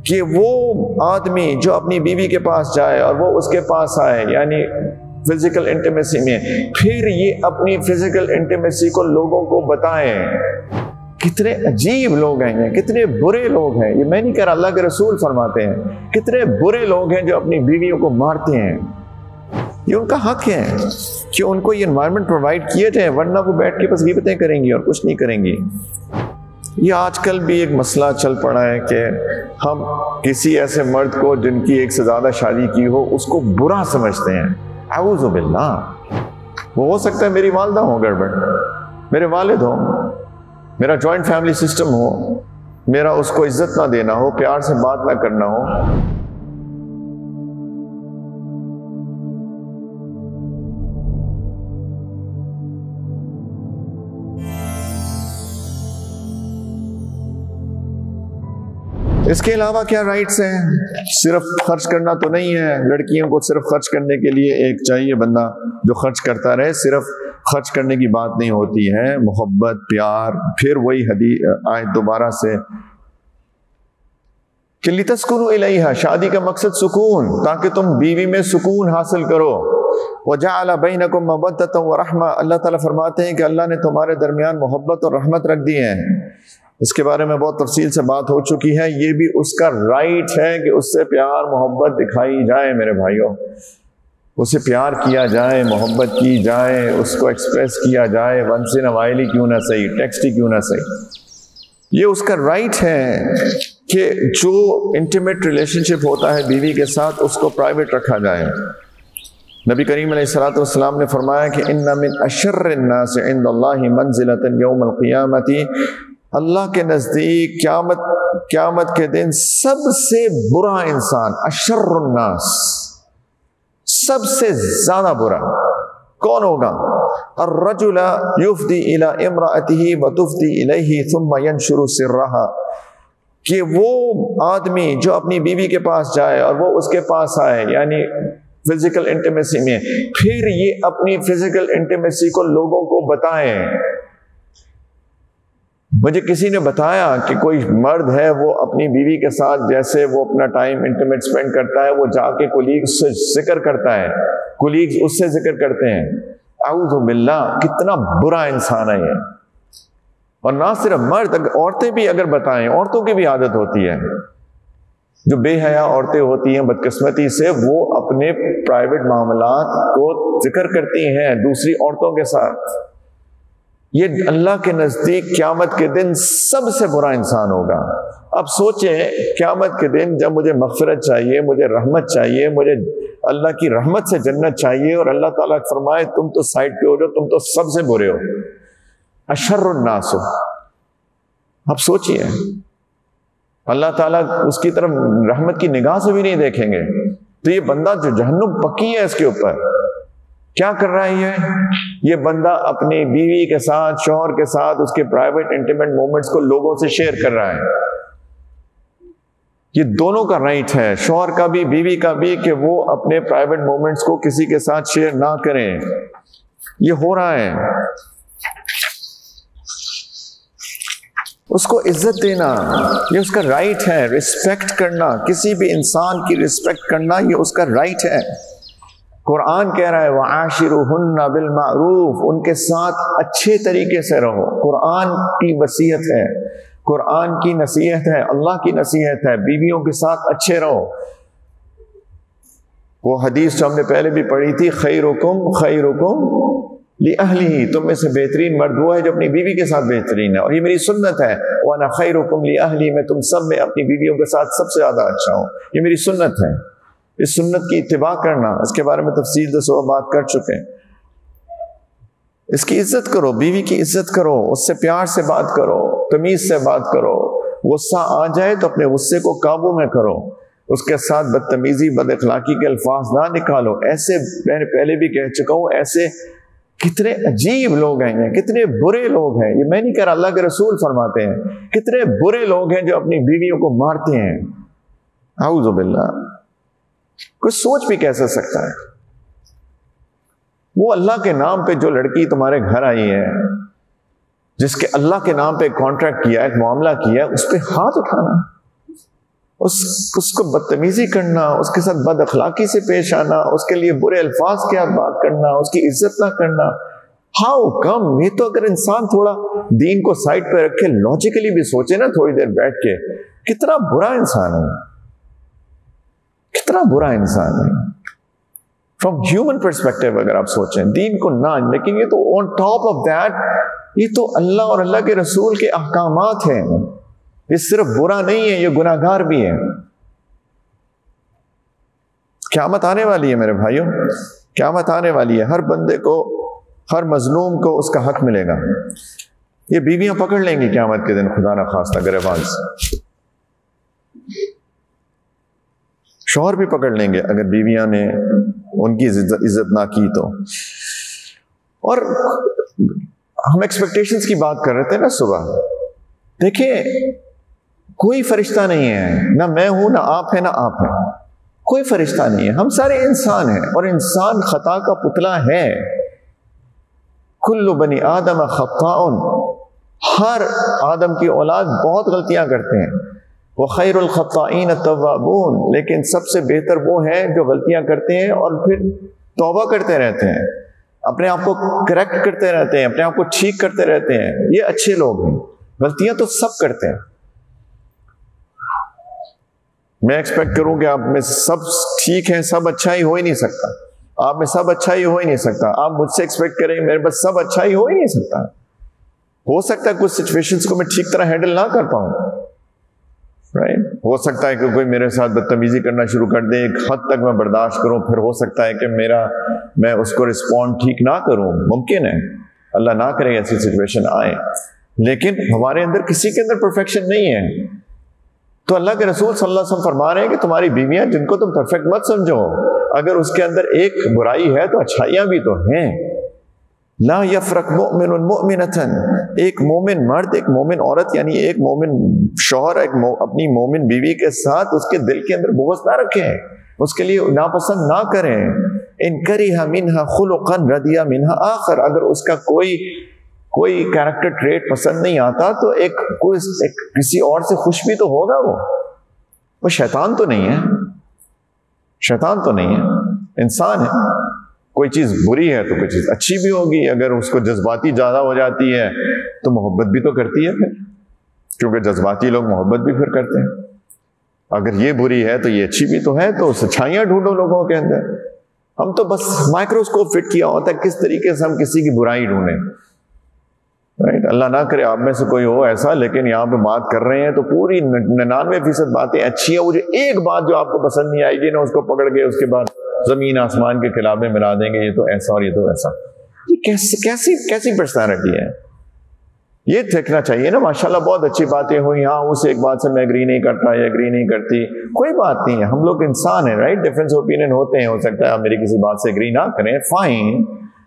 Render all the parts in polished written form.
کہ وہ آدمی جو اپنی بیوی کے پاس جائے اور وہ اس کے پاس آئے، یعنی فزیکل انٹیمیسی میں، پھر یہ اپنی فزیکل انٹیمیسی کو لوگوں کو بتائیں۔ کتنے عجیب لوگ ہیں یہ، کتنے برے لوگ ہیں یہ، میں نہیں کہہ رہا، اللہ کے رسول فرماتے ہیں کتنے برے لوگ ہیں جو اپنی بیویوں کو مارتے ہیں۔ یہ ان کا حق ہے کہ ان کو یہ انوائرمنٹ پرووائڈ کیے جائیں، ورنہ وہ بیٹھ کے بس غیبتیں کریں گی اور کچھ نہیں کریں گی۔ یہ آج کل بھی ایک مسئلہ چل پڑا ہے کہ ہم کسی ایسے مرد کو جن کی ایک سے زیادہ شادی کی ہو اس کو برا سمجھتے ہیں۔ اعوذ باللہ، وہ ہو سکتا ہے میری والدہ ہو گڑبڑ، میرے والد ہو، میرا جوائنٹ فیملی سسٹم ہو، میرا اس کو عزت نہ دینا ہو، پیار سے بات نہ کرنا ہو۔ اس کے علاوہ کیا رائٹس ہیں؟ صرف خرچ کرنا تو نہیں ہے، لڑکیوں کو صرف خرچ کرنے کے لیے ایک چاہیے بندہ جو خرچ کرتا رہے، صرف خرچ کرنے کی بات نہیں ہوتی ہے، محبت، پیار، پھر وہی حدیث آیت دوبارہ سے کہ لِتَسْكُنُوا إِلَيْهَا، شادی کا مقصد سکون، تاکہ تم بیوی میں سکون حاصل کرو۔ وَجَعَلَ بَيْنَكُمْ مَوَدَّةً وَرَحْمَةً، اللہ تعالیٰ فرماتے ہیں کہ اللہ نے تمہارے درمیان محبت اور رحمت رکھ دی ہے۔ اس کے بارے میں بہت تفصیل سے بات ہو چکی ہے، یہ بھی اس کا رائٹ ہے کہ اس سے پیار محبت دکھائی جائے۔ میرے بھائیوں، اسے پیار کیا جائے، محبت کی جائے، اس کو ایکسپریس کیا جائے، once in a while he کیوں نہ صحیح، ٹیکسٹ ہی کیوں نہ صحیح۔ یہ اس کا رائٹ ہے کہ جو انٹیمیٹ ریلیشن شپ ہوتا ہے بیوی کے ساتھ اس کو پرائیویٹ رکھا جائے۔ نبی کریم علیہ السلام نے فرمایا کہ ان من اشر الناس عند اللہ منزلۃ یوم القیامۃ، اللہ کے نزدیک قیامت کے دن سب سے برا انسان، اشر الناس، سب سے زیادہ برا کون ہوگا؟ الرجل یفضی الی امرأتہ وتفضی الیہ ثم ینشر سرہا، کہ وہ آدمی جو اپنی بیوی کے پاس جائے اور وہ اس کے پاس آئے، یعنی فزیکل انٹیمیسی میں، پھر یہ اپنی فزیکل انٹیمیسی کو لوگوں کو بتائیں۔ مجھے کسی نے بتایا کہ کوئی مرد ہے وہ اپنی بیوی کے ساتھ جیسے وہ اپنا ٹائم انٹیمیٹ سپینڈ کرتا ہے، وہ جا کے کولیگز سے ذکر کرتا ہے، کولیگز اس سے ذکر کرتے ہیں۔ اعوذ باللہ، کتنا برا انسان ہے یہ۔ اور نہ صرف مرد، عورتیں بھی اگر بتائیں، عورتوں کی بھی عادت ہوتی ہے، جو بے حیا عورتیں ہوتی ہیں بدقسمتی سے، وہ اپنے پرائیویٹ معاملات کو ذکر کرتی ہیں دوسری عورتوں کے ساتھ۔ یہ اللہ کے نزدیک قیامت کے دن سب سے برا انسان ہوگا۔ اب سوچیں، قیامت کے دن جب مجھے مغفرت چاہیے، مجھے رحمت چاہیے، مجھے اللہ کی رحمت سے جنت چاہیے، اور اللہ تعالیٰ فرمائے تم تو سائڈ پہ ہو جاؤ، تم تو سب سے برے ہو، اشر الناس۔ اب سوچئے، اللہ تعالیٰ اس کی طرف رحمت کی نگاہ سے بھی نہیں دیکھیں گے، تو یہ بندہ جو جہنم پکی ہے اس کے اوپر، کیا کر رہا ہے یہ بندہ اپنی بیوی کے ساتھ، شوہر کے ساتھ اس کے پرائیویٹ انٹیمیٹ مومنٹس کو لوگوں سے شیئر کر رہا ہے۔ یہ دونوں کا رائٹ ہے، شوہر کا بھی بیوی کا بھی، کہ وہ اپنے پرائیویٹ مومنٹس کو کسی کے ساتھ شیئر نہ کریں۔ یہ ہو رہا ہے، اس کو عزت دینا یہ اس کا رائٹ ہے، رسپیکٹ کرنا، کسی بھی انسان کی رسپیکٹ کرنا یہ اس کا رائٹ ہے۔ قرآن کہہ رہا ہے وَعَاشِرُهُنَّ بِالْمَعْرُوفِ، ان کے ساتھ اچھے طریقے سے رہو۔ قرآن کی وصیت ہے، قرآن کی نصیحت ہے، اللہ کی نصیحت ہے، بیویوں کے ساتھ اچھے رہو۔ وہ حدیث جو ہم نے پہلے بھی پڑھی تھی، خیرکم خیرکم لِأَهْلِهِ، تم میں سے بہترین مرد وہ ہے جو اپنی بیوی کے ساتھ بہترین ہے، اور یہ میری سنت ہے۔ وَأَنَا خَيْرُكُمْ لِأَهْلِي، میں تم سب میں اپنی بیویوں کے ساتھ سب سے زیادہ اچھا ہوں، یہ میری سنت ہے۔ اس سنت کی اتباع کرنا، اس کے بارے میں تفصیل سے صبح بات کر چکے ہیں۔ اس کی عزت کرو، بیوی کی عزت کرو، اس سے پیار سے بات کرو، تمیز سے بات کرو۔ غصہ آ جائے تو اپنے غصے کو قابو میں کرو، اس کے ساتھ بدتمیزی بد اخلاقی کے الفاظ نہ نکالو۔ ایسے میں نے پہلے بھی کہہ چکا ہوں، ایسے کتنے عجیب لوگ ہیں یہ، کتنے برے لوگ ہیں یہ، میں نہیں کہہ رہا، اللہ کے رسول فرماتے ہیں کتنے برے لوگ ہیں جو اپنی بیویوں کو مارتے ہیں۔ اعوذ باللہ، کوئی سوچ بھی کیسے سکتا ہے؟ وہ اللہ کے نام پہ جو لڑکی تمہارے گھر آئی ہے، جس کے اللہ کے نام پہ ایک کانٹریکٹ کیا، ایک معاملہ کیا، اس پہ ہاتھ اٹھانا، اس کو بدتمیزی کرنا، اس کے ساتھ بد اخلاقی سے پیش آنا، اس کے لیے برے الفاظ کے بات کرنا، اس کی عزت نہ کرنا، ہاؤ کم؟ یہ تو اگر انسان تھوڑا دین کو سائڈ پہ رکھے، لاجیکلی بھی سوچے نا تھوڑی دیر بیٹھ کے، کتنا برا انسان ہے، کتنا برا انسان ہے فرام ہیومن پرسپیکٹو اگر آپ سوچیں، دین کو نہ، لیکن یہ تو آن ٹاپ آف دیٹ، یہ تو اللہ اور اللہ کے رسول کے احکامات ہیں، یہ صرف برا نہیں ہے، یہ گناہگار بھی ہے۔ قیامت آنے والی ہے میرے بھائیوں، قیامت آنے والی ہے، ہر بندے کو، ہر مظلوم کو اس کا حق ملے گا۔ یہ بیویاں پکڑ لیں گی قیامت کے دن خدا نہ خواستہ گریبان سے، شوہر بھی پکڑ لیں گے اگر بیویاں نے ان کی عزت نہ کی تو۔ اور ہم ایکسپیکٹیشنز کی بات کر رہے تھے نا صبح، دیکھیں کوئی فرشتہ نہیں ہے، نہ میں ہوں، نہ آپ ہیں، نہ آپ ہیں، کوئی فرشتہ نہیں ہے، ہم سارے انسان ہیں، اور انسان خطا کا پتلا ہے۔ کل بنی آدم خطاء، ہر آدم کی اولاد بہت غلطیاں کرتے ہیں، وخیر الخطائین التوابون، لیکن سب سے بہتر وہ ہیں جو غلطیاں کرتے ہیں اور پھر توبہ کرتے رہتے ہیں، اپنے آپ کو کریکٹ کرتے رہتے ہیں، اپنے آپ کو ٹھیک کرتے رہتے ہیں، یہ اچھے لوگ ہیں۔ غلطیاں تو سب کرتے ہیں، میں ایکسپیکٹ کروں کہ آپ میں سب ٹھیک ہیں، سب اچھا ہی ہو ہی نہیں سکتا، آپ میں سب اچھا ہی ہو ہی نہیں سکتا، آپ مجھ سے ایکسپیکٹ کریں میرے پاس سب اچھا ہی ہو ہی نہیں سکتا، ہو سکتا ہے کچھ سچویشنز کو میں ٹھیک طرح ہینڈل نہ کر پاؤں، رائٹ، ہو سکتا ہے کہ کوئی میرے ساتھ بدتمیزی کرنا شروع کر دے، ایک حد تک میں برداشت کروں، پھر ہو سکتا ہے کہ میں اس کو رسپونڈ ٹھیک نہ کروں، ممکن ہے، اللہ نہ کرے ایسی سچویشن آئے، لیکن ہمارے اندر کسی کے اندر پرفیکشن نہیں ہے۔ تو اللہ کے رسول صلی اللہ علیہ وسلم فرما رہے ہیں کہ تمہاری بیویاں جن کو تم پرفیکٹ مت سمجھو، اگر اس کے اندر ایک برائی ہے تو اچھائیاں بھی تو ہیں۔ لا یفرق مؤمن مؤمنۃ، ایک مومن مرد ایک مومن عورت، یعنی ایک مومن شوہر اپنی مومن بیوی کے ساتھ اس کے دل کے اندر بغض نہ رکھیں، اس کے لیے ناپسند نہ کریں۔ ان کرہ منھا خلقا رضی منھا آخر، اگر اس کا کوئی کیریکٹر ٹریٹ پسند نہیں آتا تو کسی اور سے خوش بھی تو ہوگا، وہ شیطان تو نہیں ہے، شیطان تو نہیں ہے، انسان ہے، کوئی چیز بری ہے تو کوئی چیز اچھی بھی ہوگی، اگر اس کو جذباتی زیادہ ہو جاتی ہے تو محبت بھی تو کرتی ہے پھر، کیونکہ جذباتی لوگ محبت بھی پھر کرتے ہیں، اگر یہ بری ہے تو یہ اچھی بھی تو ہے، تو اچھائیاں ڈھونڈو لوگوں کے اندر۔ ہم تو بس مائکروسکوپ فٹ کیا ہوتا ہے کس طریقے سے ہم کسی کی برائی ڈھونڈیں، رائٹ، اللہ نہ کرے آپ میں سے کوئی ہو ایسا، لیکن یہاں پہ بات کر رہے ہیں تو پوری 99% باتیں اچھی ہیں، وہ جو ایک بات جو آپ کو پسند نہیں آئے گی نا، اس کو پکڑ کے اس کے بعد زمین آسمان کے خلافے ملا دیں گے، یہ تو ایسا اور یہ تو ایسا، یہ کیسی پرسنالٹی ہے؟ یہ دیکھنا چاہیے نا، ماشاءاللہ بہت اچھی باتیں ہوئی، ہاں اس ایک بات سے میں ایگری نہیں کرتا یا ایگری نہیں کرتی، کوئی بات نہیں ہے، ہم لوگ انسان ہیں، رائٹ، ڈفرینس اوپینین ہوتے ہیں، ہو سکتا ہے آپ میری کسی بات سے ایگری نہ کریں، فائن،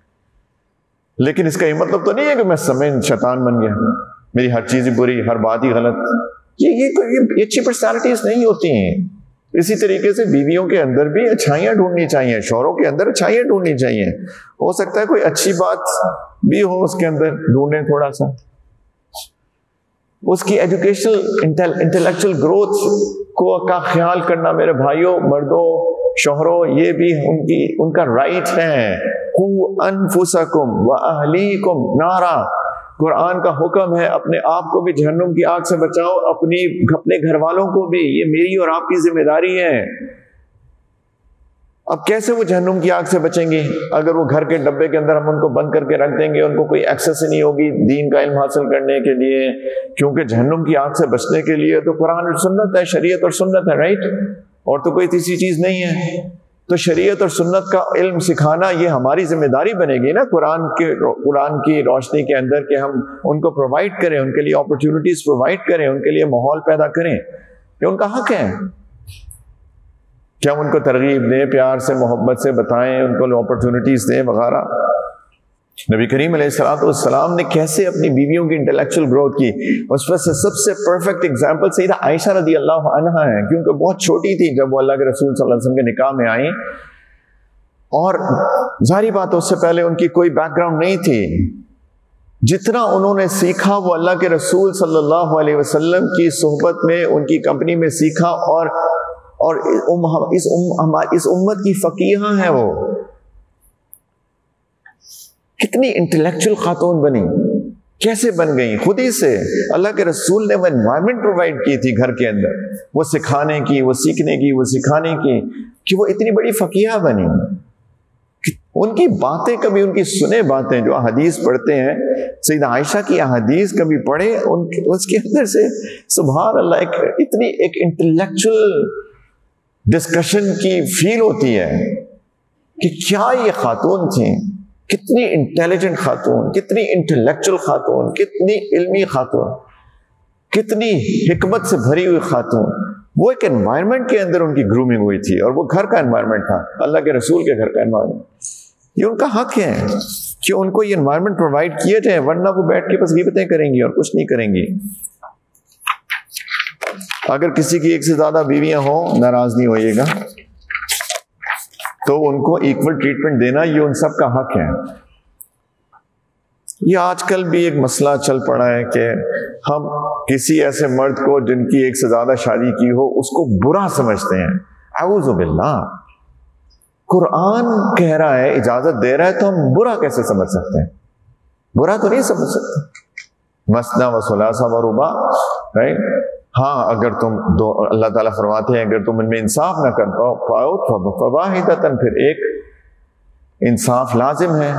لیکن اس کا یہ مطلب تو نہیں ہے کہ میں سمجھ شیطان بن گیا، میری ہر چیز بری، ہر بات ہی غلط، یہ اچھی پرسنالٹیز نہیں ہوتی ہیں۔ اسی طریقے سے بیویوں کے اندر بھی اچھائیاں ڈھونڈنی چاہیے، شوہروں کے اندر اچھائیاں ڈھونڈنی چاہیے، ہو سکتا ہے کوئی اچھی بات بھی ہو اس کے اندر، ڈھونڈیں تھوڑا سا، اس کی ایجوکیشنل انٹلیکچوئل گروتھ کا خیال کرنا میرے بھائیوں، مردوں، شوہروں، یہ بھی ان کا رائٹ ہے۔ قُوا أَنفُسَكُمْ وَأَهْلِيكُمْ نَارًا، قرآن کا حکم ہے اپنے آپ کو بھی جہنم کی آگ سے بچاؤ، اپنے گھر والوں کو بھی، یہ میری اور آپ کی ذمہ داری ہے۔ اب کیسے وہ جہنم کی آگ سے بچیں گے؟ اگر وہ گھر کے ڈبے کے اندر ہم ان کو بند کر کے رکھ دیں گے، ان کو کوئی ایکسیس ہی نہیں ہوگی دین کا علم حاصل کرنے کے لیے، کیونکہ جہنم کی آگ سے بچنے کے لیے تو قرآن اور سنت ہے، شریعت اور سنت ہے، رائٹ، اور تو کوئی تیسری چیز نہیں ہے۔ تو شریعت اور سنت کا علم سکھانا یہ ہماری ذمہ داری بنے گی نا، قرآن کی روشنی کے اندر، کہ ہم ان کو پرووائڈ کریں، ان کے لیے اپرچونٹیز پرووائڈ کریں، ان کے لیے ماحول پیدا کریں، یہ ان کا حق ہے کہ ہم ان کو ترغیب دیں، پیار سے، محبت سے بتائیں، ان کو اپرچونٹیز دیں وغیرہ۔ نبی کریم علیہ السلام نے کیسے اپنی بیویوں کی انٹلیکچوئل گروتھ کی، اس پر سے سب سے پرفیکٹ ایگزامپل سیدہ عائشہ رضی اللہ عنہا ہے، کیونکہ بہت چھوٹی تھی جب وہ اللہ کے رسول صلی اللہ علیہ وسلم کے نکاح میں آئیں، اور ظاہری بات اس سے پہلے ان کی کوئی بیک گراؤنڈ نہیں تھی، جتنا انہوں نے سیکھا وہ اللہ کے رسول صلی اللہ علیہ وسلم کی صحبت میں، ان کی کمپنی میں سیکھا، اور اس امت کی فقیہہ ہیں وہ. کتنی انٹلیکچوئل خاتون بنی، کیسے بن گئی؟ خود ہی سے. اللہ کے رسول نے وہ انوائرمنٹ پرووائڈ کی تھی گھر کے اندر، وہ سکھانے کی، وہ سیکھنے کی، وہ سکھانے کی، کہ وہ اتنی بڑی فقیہہ بنی. ان کی باتیں کبھی ان کی سنے باتیں جو احادیث پڑھتے ہیں، سیدہ عائشہ کی احادیث کبھی پڑھے، اس کے اندر سے سبحان اللہ اتنی ایک انٹلیکچوئل ڈسکشن کی فیل ہوتی ہے کہ کیا یہ خاتون تھیں، کتنی انٹیلیجنٹ خاتون، کتنی انٹلیکچوئل خاتون، کتنی علمی خاتون، کتنی حکمت سے بھری ہوئی خاتون. وہ ایک انوائرمنٹ کے اندر ان کی گرومنگ ہوئی تھی، اور وہ گھر کا انوائرمنٹ تھا، اللہ کے رسول کے گھر کا انوائرمنٹ. یہ ان کا حق ہے کہ ان کو یہ انوائرمنٹ پرووائڈ کیے جائے، ورنہ وہ بیٹھ کے بس غیبتیں کریں گی اور کچھ نہیں کریں گی. اگر کسی کی ایک سے زیادہ بیویاں ہوں، ناراض نہیں ہوئیے گا، تو ان کو ایکول ٹریٹمنٹ دینا یہ ان سب کا حق ہے. یہ آج کل بھی ایک مسئلہ چل پڑا ہے کہ ہم کسی ایسے مرد کو جن کی ایک سے زیادہ شادی کی ہو اس کو برا سمجھتے ہیں. اعوذ باللہ. قرآن کہہ رہا ہے، اجازت دے رہا ہے، تو ہم برا کیسے سمجھ سکتے ہیں؟ برا تو نہیں سمجھ سکتے. مثنی و ثلاث و رباع، رائٹ؟ ہاں اگر تم دو، اللہ تعالیٰ فرماتے ہیں اگر تم ان میں انصاف نہ کر پاؤ فواحدۃ، پھر ایک انصاف لازم ہے.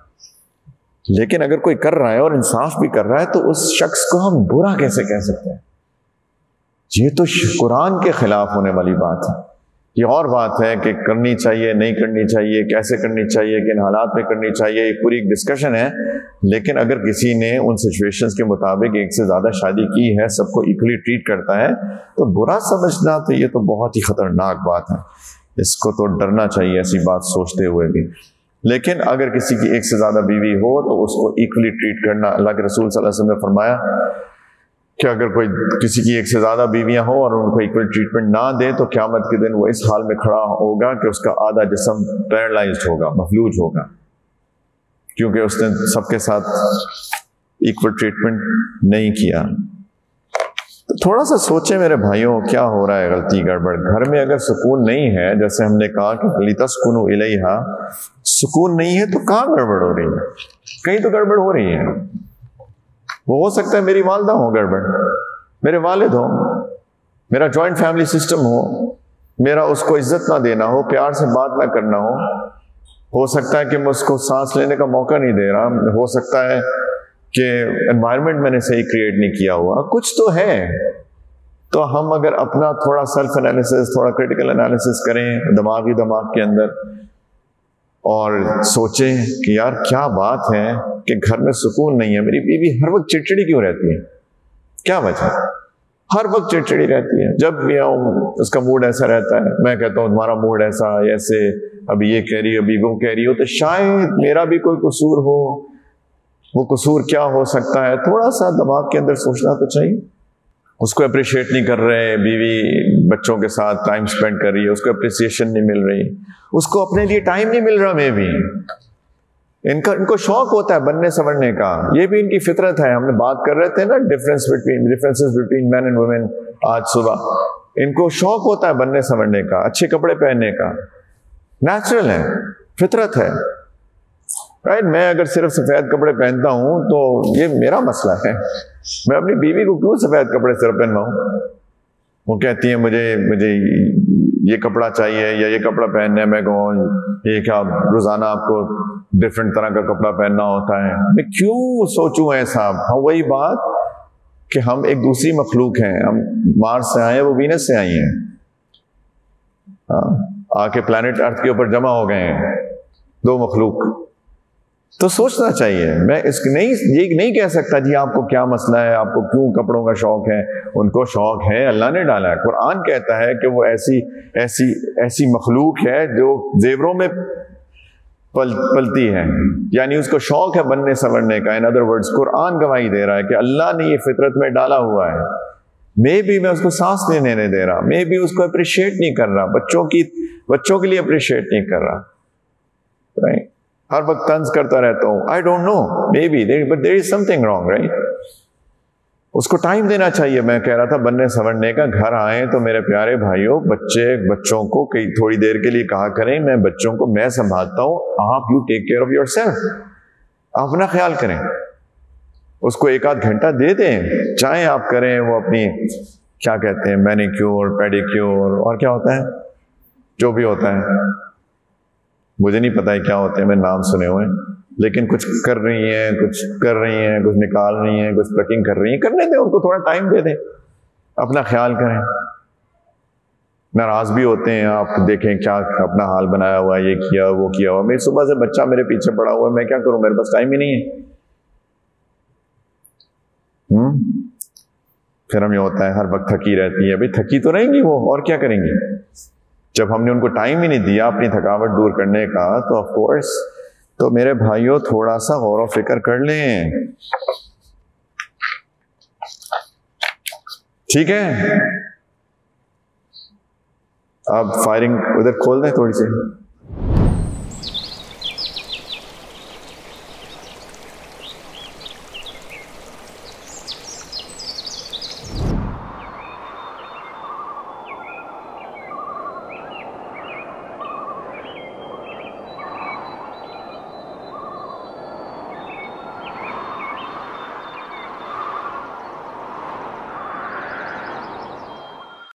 لیکن اگر کوئی کر رہا ہے اور انصاف بھی کر رہا ہے تو اس شخص کو ہم برا کیسے کہہ سکتے ہیں؟ یہ تو قرآن کے خلاف ہونے والی بات ہے. یہ اور بات ہے کہ کرنی چاہیے نہیں کرنی چاہیے، کیسے کرنی چاہیے، کن حالات میں کرنی چاہیے، یہ پوری ایک ڈسکشن ہے. لیکن اگر کسی نے ان سچویشنز کے مطابق ایک سے زیادہ شادی کی ہے، سب کو ایکولی ٹریٹ کرتا ہے، تو برا سمجھنا تو یہ تو بہت ہی خطرناک بات ہے. اس کو تو ڈرنا چاہیے ایسی بات سوچتے ہوئے بھی. لیکن اگر کسی کی ایک سے زیادہ بیوی ہو تو اس کو ایکولی ٹریٹ کرنا، اللہ کے رسول صلی اللہ علیہ وسلم نے فرمایا کہ اگر کوئی کسی کی ایک سے زیادہ بیویاں ہوں اور ان کو ایکول ٹریٹمنٹ نہ دے تو قیامت کے دن وہ اس حال میں کھڑا ہوگا کہ اس کا آدھا جسم پیرالائزڈ ہوگا، مفلوج ہوگا، کیونکہ اس نے سب کے ساتھ ایکول ٹریٹمنٹ نہیں کیا. تو تھوڑا سا سوچیں میرے بھائیوں، کیا ہو رہا ہے غلطی گڑبڑ. گھر میں اگر سکون نہیں ہے، جیسے ہم نے کہا کہ لِتَسْكُنُوا إِلَيْهَا، سکون نہیں ہے تو کہاں گڑبڑ ہو رہی ہے؟ کہیں تو گڑبڑ ہو رہی ہے. وہ ہو سکتا ہے میری والدہ ہو گڑبڑ، میرے والد ہو، میرا جوائنٹ فیملی سسٹم ہو، میرا اس کو عزت نہ دینا ہو، پیار سے بات نہ کرنا ہو سکتا ہے کہ میں اس کو سانس لینے کا موقع نہیں دے رہا، ہو سکتا ہے کہ انوائرمنٹ میں نے صحیح کریٹ نہیں کیا ہوا، کچھ تو ہے. تو ہم اگر اپنا تھوڑا سیلف انالیسس، تھوڑا کریٹیکل انالیسس کریں دماغ کے اندر، اور سوچیں کہ یار کیا بات ہے کہ گھر میں سکون نہیں ہے، میری بیوی ہر وقت چڑچڑی کیوں رہتی ہے؟ کیا وجہ؟ ہر وقت چڑچڑی رہتی ہے. جب بھی آؤں اس کا موڈ ایسا رہتا ہے، میں کہتا ہوں تمہارا موڈ ایسا ایسے، ابھی یہ کہہ رہی ہو، ابھی وہ کہہ رہی ہو، تو شاید میرا بھی کوئی قصور ہو. وہ قصور کیا ہو سکتا ہے؟ تھوڑا سا دماغ کے اندر سوچنا تو چاہیے. اس کو اپریشیٹ نہیں کر رہے، بیوی بچوں کے ساتھ ٹائم سپینڈ کر رہی ہے، اس کو اپریسیشن نہیں مل رہی، اس کو اپنے لیے ٹائم نہیں مل رہا. میں بھی ان کو شوق ہوتا ہے بننے سنورنے کا، یہ بھی ان کی فطرت ہے. ہم نے بات کر رہے تھے نا differences between men and women آج صبح. ان کو شوق ہوتا ہے بننے سنورنے کا، اچھے کپڑے پہننے کا، نیچرل ہے، فطرت ہے. رائٹ؟ میں اگر صرف سفید کپڑے پہنتا ہوں تو یہ میرا مسئلہ ہے. میں اپنی بیوی کو کیوں سفید کپڑے صرف پہنواؤں؟ وہ کہتی ہیں مجھے یہ کپڑا چاہیے یا یہ کپڑا پہننا ہے. میں کہوں یہ کیا روزانہ آپ کو ڈفرینٹ طرح کا کپڑا پہننا ہوتا ہے؟ میں کیوں سوچوں ایسا؟ ہاں وہی بات کہ ہم ایک دوسری مخلوق ہیں. ہم مارس سے آئے ہیں، وہ وینس سے آئی ہیں، آ کے پلانٹ ارتھ کے اوپر جمع ہو گئے ہیں دو مخلوق. تو سوچنا چاہیے. میں یہ نہیں کہہ سکتا جی آپ کو کیا مسئلہ ہے، آپ کو کیوں کپڑوں کا شوق ہے. ان کو شوق ہے، اللہ نے ڈالا ہے. قرآن کہتا ہے کہ وہ ایسی مخلوق ہے جو زیوروں میں پلتی ہے، یعنی اس کو شوق ہے بننے سنورنے کا. ان ادر ورڈز قرآن گواہی دے رہا ہے کہ اللہ نے یہ فطرت میں ڈالا ہوا ہے. میں بھی اس کو سانس نہیں لینے دے رہا، میں بھی اس کو اپریشیٹ نہیں کر رہا، بچوں کے لیے اپریشیٹ نہیں کر رہا. ہر وقت طنز کرتا رہتا ہوں. I don't know, maybe but there is something wrong, right. اس کو ٹائم دینا چاہیے. میں کہہ رہا تھا بننے سنورنے کا, گھر آئیں تو میرے پیارے بھائیوں, بچوں کو کئی تھوڑی دیر کے لیے کہا کریں میں بچوں کو میں سنبھالتا ہوں, آپ you take care of yourself, آپ اپنا خیال کریں. اس کو 1 آدھ گھنٹہ دے دیں, چاہیں آپ کریں وہ اپنی کیا کہتے ہیں مینیکیور پیڈیکیور اور کیا ہوتا ہے جو بھی ہوتا ہے, مجھے نہیں پتا ہے کیا ہوتے ہیں, میں نام سنے ہوئے ہیں, لیکن کچھ کر رہی ہیں, کچھ نکال رہی ہیں, کچھ پلکنگ کر رہی ہیں, کرنے دیں ان کو, تھوڑا ٹائم دے دیں, اپنا خیال کریں. ناراض بھی ہوتے ہیں, آپ دیکھیں کیا اپنا حال بنایا ہوا ہے, یہ کیا وہ کیا ہوا. میری صبح سے بچہ میرے پیچھے پڑا ہوا ہے, میں کیا کروں, میرے پاس ٹائم ہی نہیں ہے. پھر ہمیں ہوتا ہے ہر وقت تھکی رہتی ہے. بھائی تھکی تو رہیں گی وہ, اور کیا کریں گی. جب ہم نے ان کو ٹائم ہی نہیں دیا اپنی تھکاوٹ دور کرنے کا, تو آف کورس. تو میرے بھائیوں تھوڑا سا غور و فکر کر لیں, ٹھیک ہے. آپ فائرنگ ادھر کھول دیں تھوڑی سی.